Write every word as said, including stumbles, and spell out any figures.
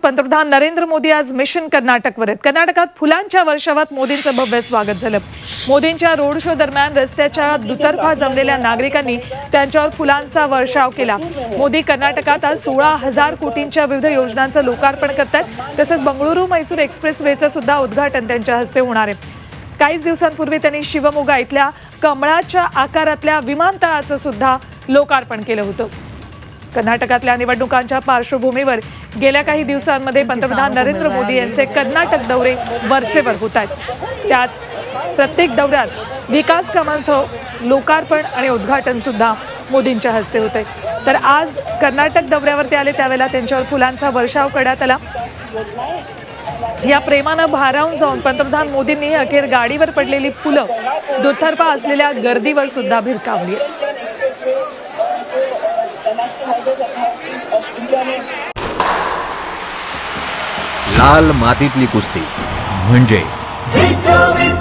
पंतप्रधान नरेंद्र मोदी आज मिशन कर्नाटकवर आहेत। कर्नाटकात फुलांच्या वर्षावात मोदींचं भव्य स्वागत झालं। मोदींच्या रोड शो दरम्यान रस्त्याच्या दुतर्फा जमलेल्या नागरिकांनी त्यांच्यावर फुलांचा वर्षाव केला। मोदी कर्नाटकात आज सोळा हजार कोटींच्या विविध योजनांचं लोकार्पण करतात। तसंच बंगळुरू मैसूर एक्सप्रेसवेचं सुद्धा उद्घाटन त्यांच्या हस्ते होणार आहे। काहीच दिवसांपूर्वी त्यांनी शिवमोगा इथल्या कमळाच्या आकारातल्या विमानतळाचं सुद्धा लोकार्पण केलं होतं। कर्नाटकातल्या निवडणुकांच्या पार्श्वभूमीवर गेल्या काही दिवसांमध्ये पंतप्रधान नरेंद्र मोदी यांचे कर्नाटक दौरे वरचेवर होत आहेत। त्यात प्रत्येक दौऱ्यात विकास कामांचं लोकार्पण आणि उद्घाटन सुद्धा मोदींच्या हस्ते होते। तर आज कर्नाटक दौऱ्यावरती आले त्यावेळेला त्यांच्यावर फुलांचा वर्षाव करण्यात आला। या प्रेमानं भारावून जाऊन पंतप्रधान मोदींनी अखेर गाडीवर पडलेली फुलं दुतर्फा असलेल्या गर्दीवर सुद्धा भिरकावली। लाल मातीतली कुस्ती म्हणजे